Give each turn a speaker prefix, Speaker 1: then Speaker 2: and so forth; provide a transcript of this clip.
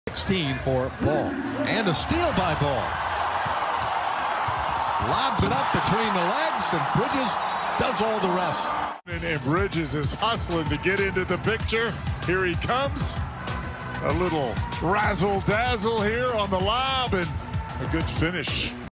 Speaker 1: 16 for Ball. And a steal by Ball. Lobs it up between the legs, and Bridges does all the rest.
Speaker 2: And Bridges is hustling to get into the picture. Here he comes. A little razzle-dazzle here on the lob, and a good finish.